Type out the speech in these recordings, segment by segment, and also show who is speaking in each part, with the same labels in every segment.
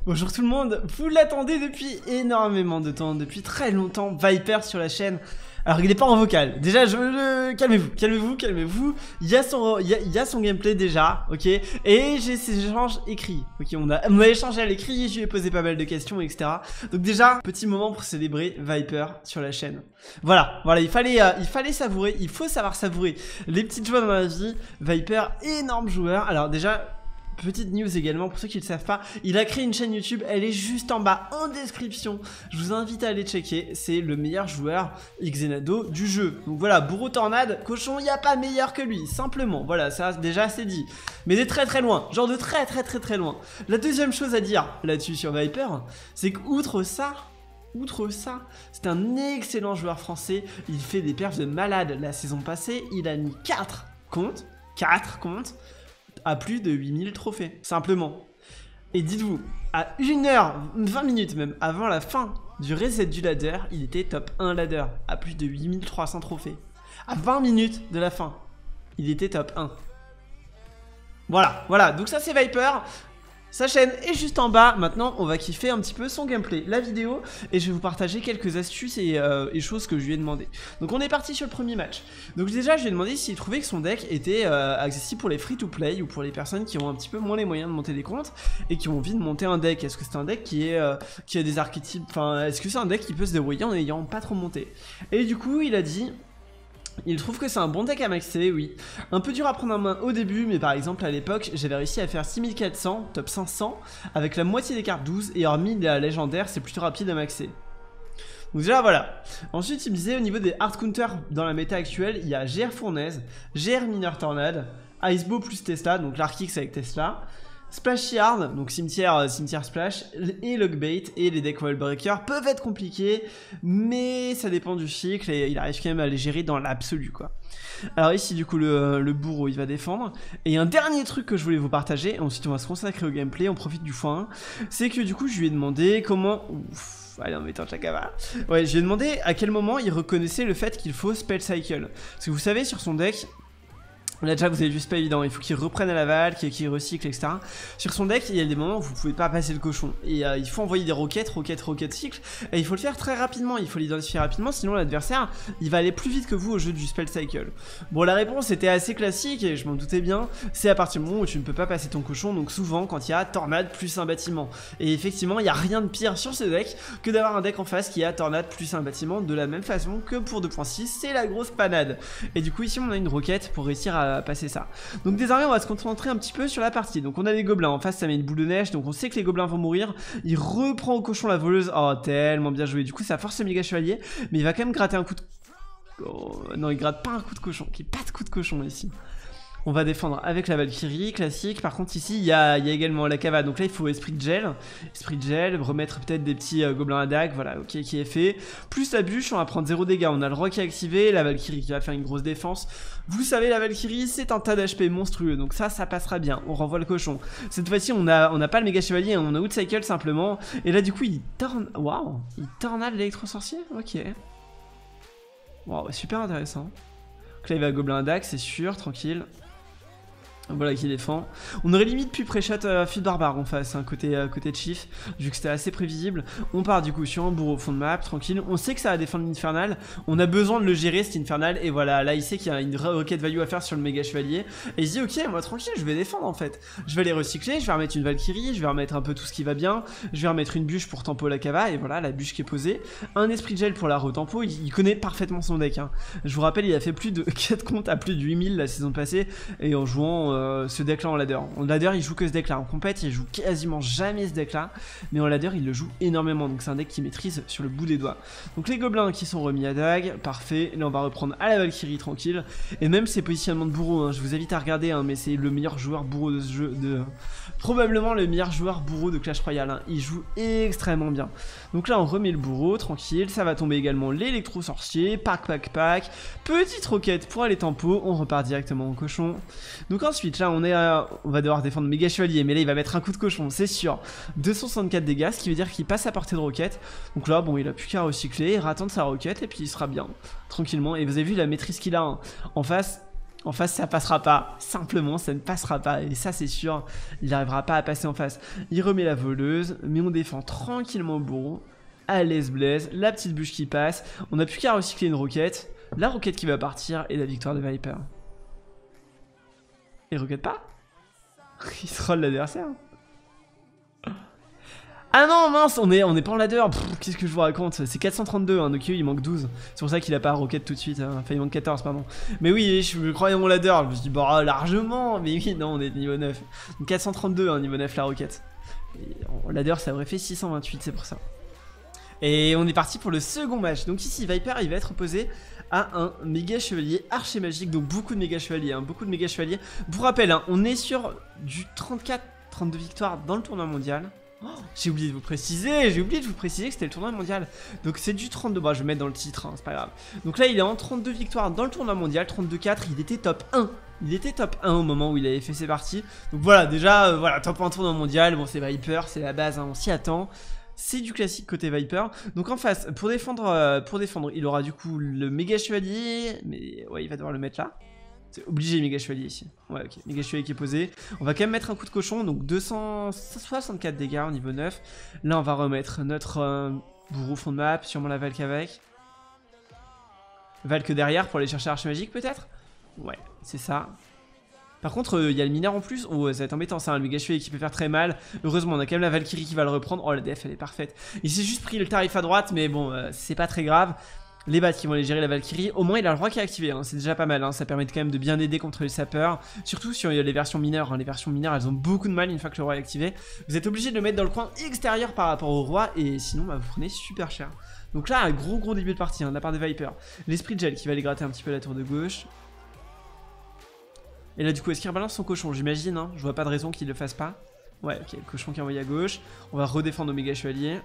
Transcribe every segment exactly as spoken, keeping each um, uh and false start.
Speaker 1: Bonjour tout le monde, vous l'attendez depuis énormément de temps, depuis très longtemps, Viper sur la chaîne. Alors il n'est pas en vocal, déjà je... Euh, calmez-vous, calmez-vous, calmez-vous. Il y a son, il y a, il y a son gameplay déjà, ok. Et j'ai ces échanges écrits, ok. On a, on a échangé à l'écrit, je lui ai posé pas mal de questions, et cetera. Donc déjà, petit moment pour célébrer Viper sur la chaîne. Voilà, voilà, il fallait, euh, il fallait savourer, il faut savoir savourer les petites joies dans la vie. Viper, énorme joueur. Alors déjà... Petite news également, pour ceux qui ne le savent pas, il a créé une chaîne YouTube, elle est juste en bas en description. Je vous invite à aller checker, c'est le meilleur joueur Xenado du jeu. Donc voilà, Bourreau Tornade, cochon, il n'y a pas meilleur que lui, simplement. Voilà, ça déjà c'est dit. Mais de très très loin, genre de très très très très loin. La deuxième chose à dire là-dessus sur Viper, c'est qu'outre ça... Outre ça, c'est un excellent joueur français, il fait des perfs de malade. La saison passée, il a mis quatre comptes, quatre comptes, à plus de huit mille trophées, simplement. Et dites-vous, à une heure, vingt minutes même, avant la fin du reset du ladder, il était top un ladder, à plus de huit mille trois cents trophées. À vingt minutes de la fin, il était top un. Voilà, voilà, donc ça c'est Viper. Sa chaîne est juste en bas. Maintenant on va kiffer un petit peu son gameplay, la vidéo, et je vais vous partager quelques astuces et, euh, et choses que je lui ai demandé. Donc on est parti sur le premier match. Donc déjà je lui ai demandé s'il trouvait que son deck était euh, accessible pour les free to play ou pour les personnes qui ont un petit peu moins les moyens de monter des comptes et qui ont envie de monter un deck. Est-ce que c'est un deck qui, est, euh, qui a des archétypes, enfin est-ce que c'est un deck qui peut se débrouiller en n'ayant pas trop monté? Et du coup il a dit... Il trouve que c'est un bon deck à maxer, oui. Un peu dur à prendre en main au début, mais par exemple à l'époque, j'avais réussi à faire six mille quatre cents, top cinq cents, avec la moitié des cartes douze, et hormis la légendaire, c'est plutôt rapide à maxer. Donc déjà voilà. Ensuite il me disait au niveau des hard counters dans la méta actuelle, il y a G R Fournaise, G R Mineur Tornade, Icebow plus Tesla, donc l'Arkix avec Tesla, Splash Yard, donc cimetière, euh, cimetière splash, et Lockbait, et les decks Wallbreaker peuvent être compliqués, mais ça dépend du cycle, et il arrive quand même à les gérer dans l'absolu, quoi. Alors ici, du coup, le, le bourreau, il va défendre. Et un dernier truc que je voulais vous partager, ensuite on va se consacrer au gameplay, on profite du fois un, c'est que du coup, je lui ai demandé comment... Ouf, allez, en mettant Chakava. Ouais, je lui ai demandé à quel moment il reconnaissait le fait qu'il faut Spell Cycle. Parce que vous savez, sur son deck... Là déjà vous avez vu c'est pas évident, il faut qu'il reprenne à la balle, qu'il recycle, et cetera. Sur son deck il y a des moments où vous pouvez pas passer le cochon. Et euh, il faut envoyer des roquettes, roquettes, roquettes, cycle. Et il faut le faire très rapidement, il faut l'identifier rapidement, sinon l'adversaire il va aller plus vite que vous au jeu du spell cycle. Bon la réponse était assez classique et je m'en doutais bien, c'est à partir du moment où tu ne peux pas passer ton cochon, donc souvent quand il y a tornade plus un bâtiment. Et effectivement il n'y a rien de pire sur ce deck que d'avoir un deck en face qui a tornade plus un bâtiment de la même façon que pour deux point six, c'est la grosse panade. Et du coup ici on a une roquette pour réussir à passer ça. Donc désormais on va se concentrer un petit peu sur la partie. Donc on a des gobelins, en face ça met une boule de neige, donc on sait que les gobelins vont mourir. Il reprend au cochon la voleuse, oh tellement bien joué. Du coup ça force le méga chevalier, mais il va quand même gratter un coup de... Oh, non il gratte pas un coup de cochon, il n'y a pas de coup de cochon ici. On va défendre avec la Valkyrie, classique. Par contre ici il y a, il y a également la cava. Donc là il faut esprit de gel. Esprit de gel, remettre peut-être des petits euh, gobelins à dague. Voilà, ok, qui est fait. Plus la bûche, on va prendre zéro dégâts. On a le roi qui est activé, la Valkyrie qui va faire une grosse défense. Vous savez la Valkyrie c'est un tas d'H P monstrueux. Donc ça, ça passera bien. On renvoie le cochon. Cette fois-ci on a, on n'a pas le méga chevalier, on a Outcycle simplement. Et là du coup il torne... Waouh, il tornade l'électro-sorcier. Ok. Waouh, super intéressant. Donc là il va gobelin à dague, c'est sûr, tranquille. Voilà qui défend. On aurait limite pu pré-shot euh, Fil Barbare en face, hein, côté, euh, côté de Chief, vu que c'était assez prévisible. On part du coup sur un bourreau au fond de map, tranquille. On sait que ça va défendre l'Infernal. On a besoin de le gérer cet Infernal. Et voilà, là il sait qu'il y a une rocket value à faire sur le méga chevalier. Et il se dit ok, moi tranquille, je vais défendre en fait. Je vais les recycler, je vais remettre une Valkyrie, je vais remettre un peu tout ce qui va bien. Je vais remettre une bûche pour tempo la cava. Et voilà, la bûche qui est posée. Un esprit de gel pour la retempo. Il, il connaît parfaitement son deck. Hein. Je vous rappelle, il a fait plus de quatre comptes à plus de huit mille la saison passée. Et en jouant. Euh, ce deck là en ladder. En ladder il joue que ce deck là, en compète il joue quasiment jamais ce deck là, mais en ladder il le joue énormément, donc c'est un deck qui maîtrise sur le bout des doigts. Donc les gobelins qui sont remis à dague, parfait, là on va reprendre à la Valkyrie tranquille, et même ses positionnements de bourreau, hein, je vous invite à regarder, hein, mais c'est le meilleur joueur bourreau de ce jeu, de... probablement le meilleur joueur bourreau de Clash Royale, hein. Il joue extrêmement bien. Donc là on remet le bourreau, tranquille, ça va tomber également l'électro-sorcier, pack pack pack, petite roquette pour aller tempo, on repart directement au cochon. Donc ensuite là on est à... on va devoir défendre méga chevalier, mais là il va mettre un coup de cochon, c'est sûr. deux cent soixante-quatre dégâts, ce qui veut dire qu'il passe à portée de roquette. Donc là bon il a plus qu'à recycler, il attendre sa roquette et puis il sera bien, tranquillement. Et vous avez vu la maîtrise qu'il a, hein. En face En face, ça passera pas. Simplement, ça ne passera pas. Et ça, c'est sûr, il n'arrivera pas à passer en face. Il remet la voleuse, mais on défend tranquillement le bourreau. À l'aise Blaze, la petite bûche qui passe. On n'a plus qu'à recycler une roquette. La roquette qui va partir et la victoire de Viper. Il roquette pas? Il troll l'adversaire. Ah non, mince, on est, on est pas en ladder. Qu'est-ce que je vous raconte? C'est quatre cent trente-deux, hein, donc il manque douze. C'est pour ça qu'il a pas roquette tout de suite. Hein. Enfin, il manque quatorze, pardon. Mais oui, je me croyais en mon ladder. Je me suis dit, bah, largement. Mais oui, non, on est niveau neuf. Donc quatre cent trente-deux, hein, niveau neuf, la roquette. Et en ladder, ça aurait fait six cent vingt-huit, c'est pour ça. Et on est parti pour le second match. Donc ici, Viper, il va être opposé à un méga chevalier archer magique. Donc beaucoup de méga chevaliers, hein, beaucoup de méga chevaliers. Pour rappel, hein, on est sur du trente-quatre trente-deux victoires dans le tournoi mondial. Oh, j'ai oublié de vous préciser, j'ai oublié de vous préciser que c'était le tournoi mondial. Donc c'est du trente-deux, bah je vais mettre dans le titre, hein, c'est pas grave. Donc là il est en trente-deux victoires dans le tournoi mondial, trente-deux quatre, il était top un. Il était top un au moment où il avait fait ses parties. Donc voilà, déjà, euh, voilà, top un tournoi mondial, bon c'est Viper, c'est la base, hein, on s'y attend. C'est du classique côté Viper. Donc en face, pour défendre, euh, pour défendre, il aura du coup le méga chevalier, mais ouais il va devoir le mettre là. C'est obligé méga chevalier ici. Ouais ok, méga chevalier qui est posé. On va quand même mettre un coup de cochon, donc deux cent soixante-quatre dégâts au niveau neuf. Là on va remettre notre euh, bourreau fond de map, sûrement la Valk avec. Valk derrière pour aller chercher arche magique peut-être. Ouais, c'est ça. Par contre, il euh, y a le mineur en plus. Oh, ça va être embêtant ça, hein, le méga chevalier qui peut faire très mal. Heureusement, on a quand même la Valkyrie qui va le reprendre. Oh, la def, elle est parfaite. Il s'est juste pris le tarif à droite, mais bon, euh, c'est pas très grave. Les bats qui vont aller gérer la Valkyrie, au moins il a le roi qui est activé, hein. C'est déjà pas mal, hein. Ça permet quand même de bien aider contre les sapeurs, surtout sur les versions mineures, hein. Les versions mineures elles ont beaucoup de mal une fois que le roi est activé. Vous êtes obligé de le mettre dans le coin extérieur par rapport au roi et sinon bah, vous prenez super cher. Donc là un gros gros début de partie, hein, de la part de Viper. L'esprit de gel qui va aller gratter un petit peu la tour de gauche. Et là du coup est-ce qu'il rebalance son cochon? J'imagine, hein. Je vois pas de raison qu'il le fasse pas. Ouais ok, le cochon qui est envoyé à gauche. On va redéfendre au méga chevalier.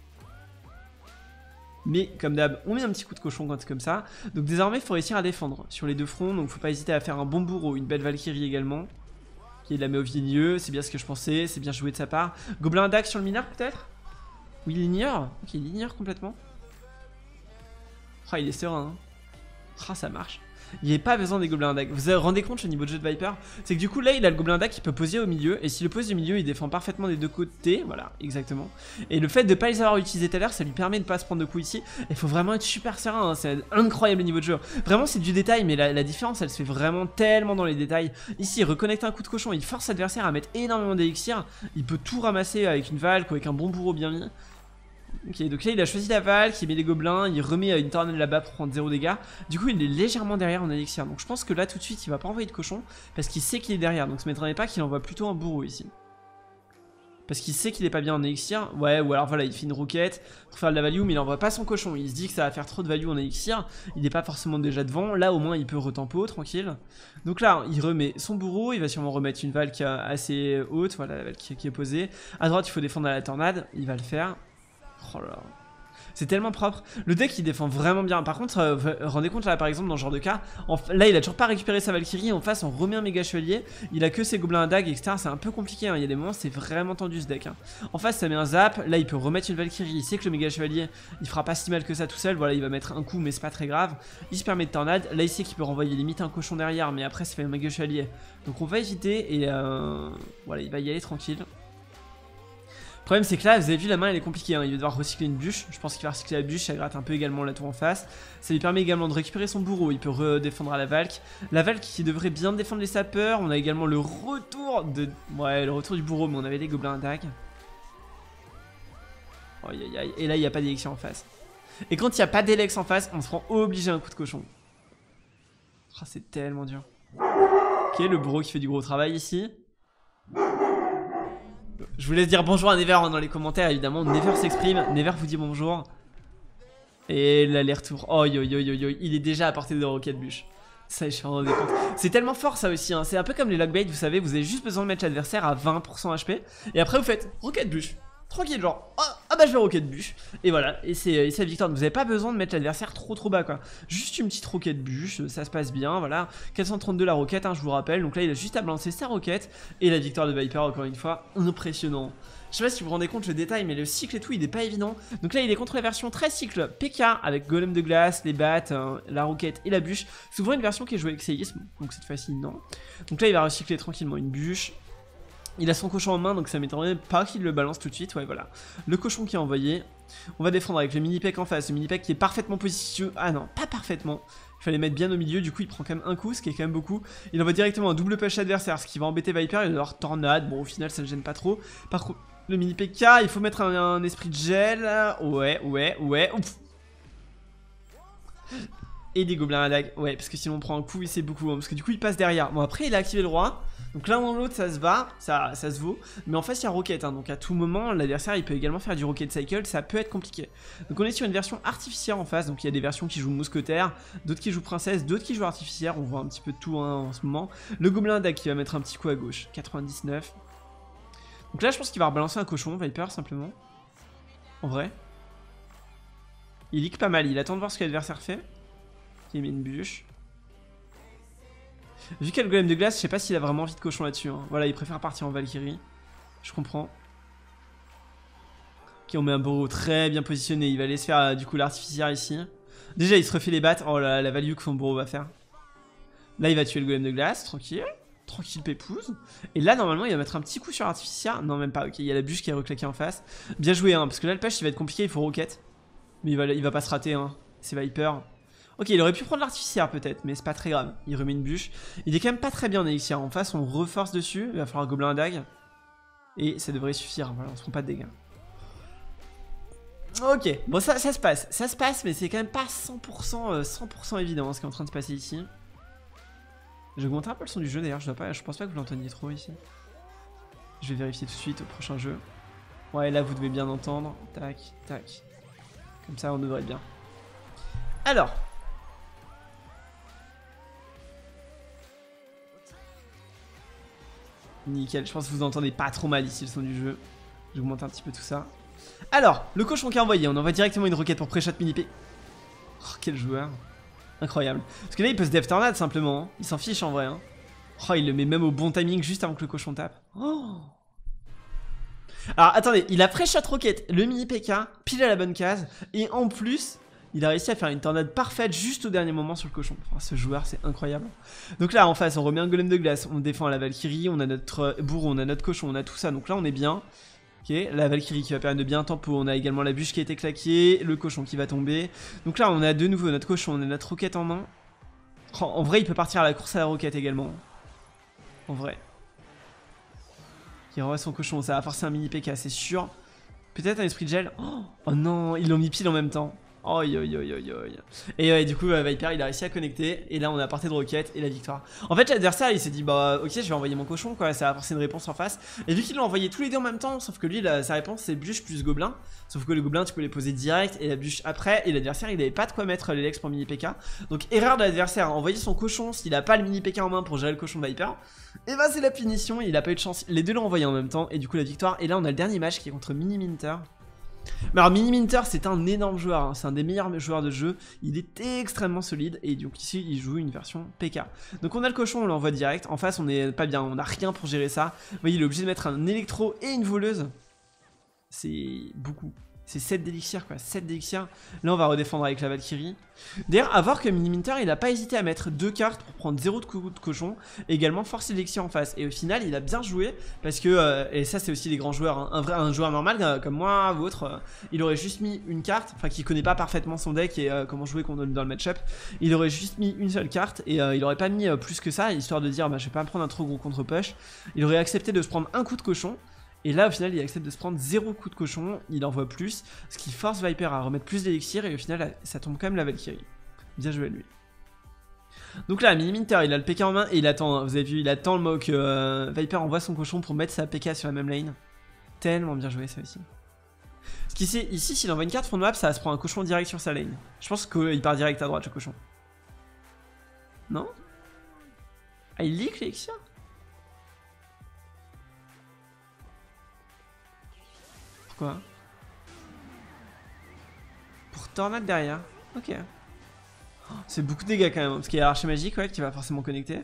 Speaker 1: Mais comme d'hab, on met un petit coup de cochon quand c'est comme ça. Donc désormais, il faut réussir à défendre sur les deux fronts. Donc faut pas hésiter à faire un bon bourreau, une belle Valkyrie également. Qui la met au milieu, c'est bien ce que je pensais, c'est bien joué de sa part. Gobelin Dax sur le mineur peut-être? Oui, il ignore. Ok, il ignore complètement. Ah, il est serein. Hein. Ah, ça marche. Il n'y a pas besoin des gobelins d'attaque. Vous vous rendez compte le niveau de jeu de Viper? C'est que du coup là il a le gobelin d'attaque qui peut poser au milieu. Et s'il le pose au milieu il défend parfaitement des deux côtés. Voilà exactement. Et le fait de ne pas les avoir utilisés tout à l'heure ça lui permet de ne pas se prendre de coups ici. Il faut vraiment être super serein, hein. C'est incroyable le niveau de jeu. Vraiment c'est du détail mais la, la différence elle se fait vraiment tellement dans les détails. Ici il reconnecte un coup de cochon, il force l'adversaire à mettre énormément d'élixir. Il peut tout ramasser avec une valque ou avec un bon bourreau bien mis. Ok, donc là il a choisi la valque, il met des gobelins, il remet une tornade là-bas pour prendre zéro dégâts. Du coup il est légèrement derrière en élixir. Donc je pense que là tout de suite il va pas envoyer de cochon parce qu'il sait qu'il est derrière. Donc ça m'étonnerait pas qu'il envoie plutôt un bourreau ici. Parce qu'il sait qu'il est pas bien en élixir. Ouais, ou alors voilà, il fait une roquette pour faire de la value, mais il envoie pas son cochon. Il se dit que ça va faire trop de value en élixir. Il n'est pas forcément déjà devant. Là au moins il peut retempo tranquille. Donc là il remet son bourreau, il va sûrement remettre une valque assez haute. Voilà la valque qui est posée. À droite il faut défendre à la tornade, il va le faire. Oh là là. C'est tellement propre. Le deck il défend vraiment bien. Par contre, euh, rendez compte là par exemple dans ce genre de cas, en, là il a toujours pas récupéré sa Valkyrie. En face on remet un méga chevalier. Il a que ses gobelins à dague, et cetera. C'est un peu compliqué. Hein. Il y a des moments c'est vraiment tendu ce deck. Hein. En face ça met un zap. Là il peut remettre une Valkyrie. Il sait que le méga chevalier il fera pas si mal que ça tout seul. Voilà, il va mettre un coup mais c'est pas très grave. Il se permet de tornade. Là il sait qu'il peut renvoyer limite un cochon derrière. Mais après ça fait un méga chevalier. Donc on va éviter et euh, voilà, il va y aller tranquille. Le problème c'est que là vous avez vu la main elle est compliquée, hein. Il va devoir recycler une bûche. Je pense qu'il va recycler la bûche, ça gratte un peu également la tour en face. Ça lui permet également de récupérer son bourreau. Il peut redéfendre à la valque. La valque qui devrait bien défendre les sapeurs. On a également le retour de... Ouais le retour du bourreau mais on avait les gobelins à dague. Oh, aïe, aïe, aïe. Et là il n'y a pas d'élection en face. Et quand il n'y a pas d'élex en face on se rend obligé un coup de cochon. Oh, c'est tellement dur. Ok, le bourreau qui fait du gros travail ici. Je vous laisse dire bonjour à Never dans les commentaires évidemment. Never s'exprime, Never vous dit bonjour. Et l'aller-retour. Oh yo yo yo yo, il est déjà à portée de roquette bûche. Ça je suis rendu compte. C'est tellement fort ça aussi, hein. C'est un peu comme les lockbait, vous savez, vous avez juste besoin de mettre l'adversaire à vingt pour cent H P. Et après vous faites roquette bûche. Tranquille genre, oh, ah bah je vais roquette bûche. Et voilà, et c'est la victoire. Vous avez pas besoin de mettre l'adversaire trop trop bas quoi. Juste une petite roquette bûche, ça se passe bien, voilà. quatre cent trente-deux la roquette, hein, je vous rappelle. Donc là il a juste à balancer sa roquette. Et la victoire de Viper encore une fois, impressionnant. Je sais pas si vous vous rendez compte le détail, mais le cycle et tout il est pas évident. Donc là il est contre la version très cycle P K avec golem de glace, les battes, euh, la roquette et la bûche. Souvent une version qui est jouée avec séisme, donc cette fois-ci non. Donc là il va recycler tranquillement une bûche. Il a son cochon en main, donc ça m'étonnerait pas qu'il le balance tout de suite. Ouais, voilà. Le cochon qui est envoyé. On va défendre avec le mini-pec en face. Le mini-pec qui est parfaitement positionné. Ah non, pas parfaitement. Il fallait mettre bien au milieu. Du coup, il prend quand même un coup, ce qui est quand même beaucoup. Il envoie directement un double push adversaire, ce qui va embêter Viper. Il va avoir tornade. Bon, au final, ça ne gêne pas trop. Par contre, le mini-P K, il faut mettre un, un esprit de gel. Ouais, ouais, ouais. Ouf. Et des gobelins à dague. Ouais, parce que sinon on prend un coup et c'est beaucoup. Hein, parce que du coup, il passe derrière. Bon, après, il a activé le roi. Donc l'un dans l'autre ça se va, ça, ça se vaut. Mais en face il y a Rocket, hein, donc à tout moment l'adversaire il peut également faire du Rocket Cycle, ça peut être compliqué. Donc on est sur une version artificière en face, donc il y a des versions qui jouent mousquetaire, d'autres qui jouent princesse, d'autres qui jouent artificière, on voit un petit peu de tout hein, en ce moment. Le gobelin dague qui va mettre un petit coup à gauche, quatre-vingt-dix-neuf. Donc là je pense qu'il va rebalancer un cochon, Viper simplement. En vrai. Il leak pas mal, il attend de voir ce que l'adversaire fait. Il met une bûche. Vu qu'il y a le golem de glace, je sais pas s'il a vraiment envie de cochon là-dessus. Hein. Voilà, il préfère partir en Valkyrie. Je comprends. Ok, on met un bourreau très bien positionné. Il va aller se faire euh, du coup l'artificière ici. Déjà, il se refait les battes. Oh là, la value que son bourreau va faire. Là, il va tuer le golem de glace, tranquille. Tranquille, pépouze. Et là, normalement, il va mettre un petit coup sur l'artificière. Non, même pas. Ok, il y a la bûche qui est reclaquée en face. Bien joué, hein, parce que là, le push, il va être compliqué. Il faut roquette. Mais il va, il va pas se rater, hein. C'est Viper. Ok, il aurait pu prendre l'artificière peut-être, mais c'est pas très grave. Il remet une bûche. Il est quand même pas très bien en élixir. En face, on reforce dessus. Il va falloir gobelin à dague. Et ça devrait suffire. Voilà, on se prend pas de dégâts. Ok, bon, ça, ça se passe. Ça se passe, mais c'est quand même pas cent pour cent, euh, cent pour cent évident hein, ce qui est en train de se passer ici. J'ai augmenté un peu le son du jeu d'ailleurs. Je, je pense pas que vous l'entendiez trop ici. Je vais vérifier tout de suite au prochain jeu. Ouais, là, vous devez bien entendre. Tac, tac. Comme ça, on devrait être bien. Alors. Nickel, je pense que vous entendez pas trop mal ici le son du jeu. J'augmente un petit peu tout ça. Alors, le cochon qui a envoyé, on envoie directement une roquette pour pré-shot mini-P. Oh, quel joueur. Incroyable. Parce que là, il peut se dev tornade simplement. Hein. Il s'en fiche en vrai. Hein. Oh, il le met même au bon timing juste avant que le cochon tape. Oh. Alors, attendez, il a pré-shot roquette, le mini-P K, pile à la bonne case. Et en plus... il a réussi à faire une tornade parfaite juste au dernier moment sur le cochon. Enfin, ce joueur, c'est incroyable. Donc là, en face, on remet un golem de glace. On défend la Valkyrie. On a notre bourreau, on a notre cochon, on a tout ça. Donc là, on est bien. Ok, la Valkyrie qui va permettre de bien tempo. On a également la bûche qui a été claquée. Le cochon qui va tomber. Donc là, on a de nouveau notre cochon. On a notre roquette en main. Oh, en vrai, il peut partir à la course à la roquette également. En vrai. Il renvoie son cochon. Ça va forcer un mini P K, c'est sûr. Peut-être un esprit de gel. Oh, oh non, ils l'ont mis pile en même temps. Oi, oi, oi, oi, oi. Et euh, du coup, euh, Viper il a réussi à connecter. Et là, on a apporté de roquette et la victoire. En fait, l'adversaire il s'est dit, bah ok, je vais envoyer mon cochon, quoi. Ça va forcer une réponse en face. Et vu qu'ils l'ont envoyé tous les deux en même temps, sauf que lui, la, sa réponse c'est bûche plus gobelin. Sauf que le gobelin, tu peux les poser direct et la bûche après. Et l'adversaire il avait pas de quoi mettre les legs pour mini P K. Donc, erreur de l'adversaire. Envoyer son cochon s'il a pas le mini P K en main pour gérer le cochon de Viper. Et bah, c'est la punition. Il a pas eu de chance. Les deux l'ont envoyé en même temps. Et du coup, la victoire. Et là, on a le dernier match qui est contre Mini Minter. Mais alors Mini Minter c'est un énorme joueur, hein. C'est un des meilleurs joueurs de jeu, il est extrêmement solide et donc ici il joue une version P K. Donc on a le cochon, on l'envoie direct, en face on est pas bien, on a rien pour gérer ça. Vous voyez il est obligé de mettre un électro et une voleuse, c'est beaucoup. C'est sept d'élixir quoi, sept d'élixir. Là on va redéfendre avec la Valkyrie. D'ailleurs à voir que Mini Minter il a pas hésité à mettre deux cartes pour prendre zéro de coup de cochon. Et également forcer l'élixir en face. Et au final il a bien joué. Parce que, euh, et ça c'est aussi les grands joueurs, hein. un, vrai, un joueur normal euh, comme moi ou autre, euh, il aurait juste mis une carte. Enfin qui connaît pas parfaitement son deck et euh, comment jouer dans le match-up. Il aurait juste mis une seule carte. Et euh, il aurait pas mis euh, plus que ça. Histoire de dire bah, je vais pas me prendre un trop gros contre-push. Il aurait accepté de se prendre un coup de cochon. Et là, au final, il accepte de se prendre zéro coup de cochon, il envoie plus, ce qui force Viper à remettre plus d'élixir, et au final, ça tombe quand même la Valkyrie. Bien joué à lui. Donc là, Mini Minter, il a le P K en main, et il attend, vous avez vu, il attend le moment que euh, Viper envoie son cochon pour mettre sa P K sur la même lane. Tellement bien joué, ça aussi. Parce qu'ici, ici, s'il envoie une carte front de map, ça va se prendre un cochon direct sur sa lane. Je pense qu'il part direct à droite, le cochon. Non? Ah, il leak l'élixir? Pourquoi? tornade derrière. Ok. Oh, c'est beaucoup de dégâts quand même, parce qu'il y a l'archer magique ouais, qui va forcément connecter.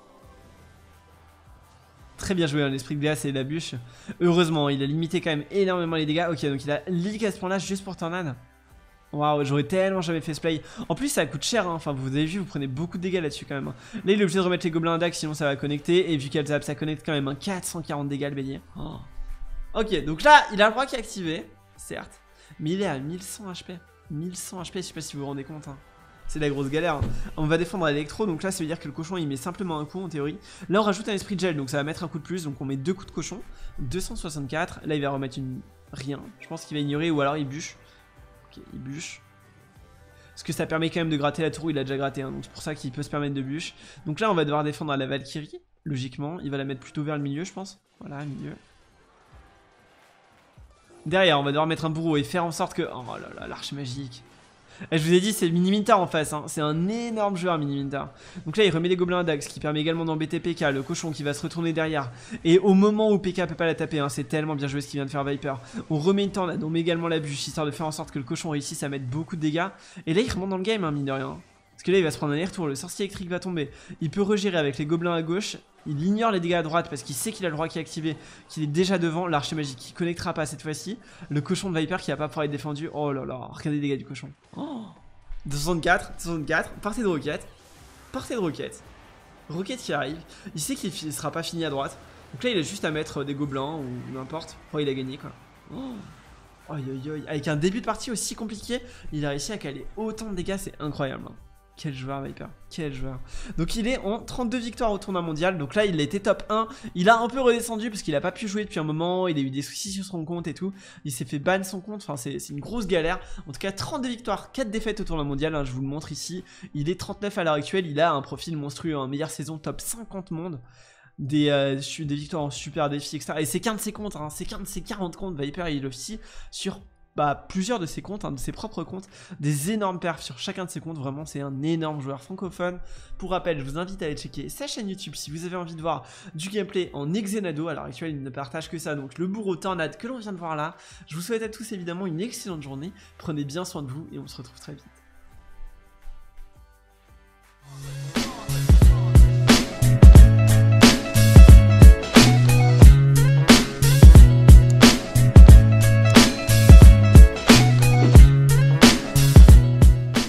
Speaker 1: Très bien joué, hein, l'esprit de glace et la bûche. Heureusement, il a limité quand même énormément les dégâts. Ok, donc il a leak à ce point-là juste pour tornade. Waouh, j'aurais tellement jamais fait ce play. En plus, ça coûte cher, hein. Enfin, vous avez vu, vous prenez beaucoup de dégâts là-dessus quand même. Là, il est obligé de remettre les gobelins d'axe, sinon ça va connecter. Et vu qu'elle zap, ça connecte quand même un quatre cent quarante dégâts le bélier. Oh. Ok, donc là, il a le roi qui est activé, certes. Mais il est à mille cent H P. mille cent H P, je sais pas si vous vous rendez compte. Hein. C'est la grosse galère. Hein. On va défendre à l'électro, donc là ça veut dire que le cochon il met simplement un coup en théorie. Là on rajoute un esprit de gel, donc ça va mettre un coup de plus, donc on met deux coups de cochon. deux cent soixante-quatre. Là il va remettre une rien. Je pense qu'il va ignorer ou alors il bûche. Ok, il bûche. Parce que ça permet quand même de gratter la tour où il a déjà gratté, hein, donc c'est pour ça qu'il peut se permettre de bûche. Donc là on va devoir défendre à la Valkyrie, logiquement. Il va la mettre plutôt vers le milieu, je pense. Voilà, milieu. Derrière, on va devoir mettre un bourreau et faire en sorte que... Oh là là, l'arche magique. Et je vous ai dit, c'est Mini-Mintar en face, hein. C'est un énorme joueur Mini-Mintar. Donc là, il remet les gobelins d'axe, ce qui permet également d'embêter P K, le cochon qui va se retourner derrière. Et au moment où P K peut pas la taper, hein, c'est tellement bien joué ce qu'il vient de faire Viper. On remet une tornade, on met également la bûche, histoire de faire en sorte que le cochon réussisse à mettre beaucoup de dégâts. Et là, il remonte dans le game, hein, mine de rien. Parce que là, il va se prendre un aller-retour, le sorcier électrique va tomber. Il peut regérer avec les gobelins à gauche. Il ignore les dégâts à droite parce qu'il sait qu'il a le roi qui est activé, qu'il est déjà devant. L'archer magique qui connectera pas cette fois-ci. Le cochon de Viper qui va pas pouvoir être défendu. Oh là là, regardez les dégâts du cochon. Oh. deux cent soixante-quatre, soixante-quatre, partez de roquette. Partez de roquette. Roquette qui arrive. Il sait qu'il ne sera pas fini à droite. Donc là, il a juste à mettre des gobelins ou n'importe. Oh, il a gagné quoi. Oh. Aïe aïe aïe. Avec un début de partie aussi compliqué, il a réussi à caler autant de dégâts, c'est incroyable. Hein. Quel joueur Viper, quel joueur. Donc il est en trente-deux victoires au tournoi mondial. Donc là il a été top un. Il a un peu redescendu parce qu'il a pas pu jouer depuis un moment. Il a eu des soucis sur son compte et tout. Il s'est fait ban son compte, enfin c'est une grosse galère. En tout cas trente-deux victoires, quatre défaites au tournoi mondial, hein, je vous le montre ici. Il est trente-neuf à l'heure actuelle, il a un profil monstrueux, en meilleure saison, top cinquante monde. Des, euh, des victoires en super défi, et cetera. Et c'est qu'un de ses comptes, hein, c'est qu'un de ses quarante comptes. Viper il officie sur... Bah, plusieurs de ses comptes, hein, de ses propres comptes, des énormes perfs sur chacun de ses comptes, vraiment c'est un énorme joueur francophone. Pour rappel, je vous invite à aller checker sa chaîne YouTube si vous avez envie de voir du gameplay en Xenado. À l'heure actuelle il ne partage que ça, donc le bourreau tornade que l'on vient de voir là. Je vous souhaite à tous évidemment une excellente journée, prenez bien soin de vous et on se retrouve très vite.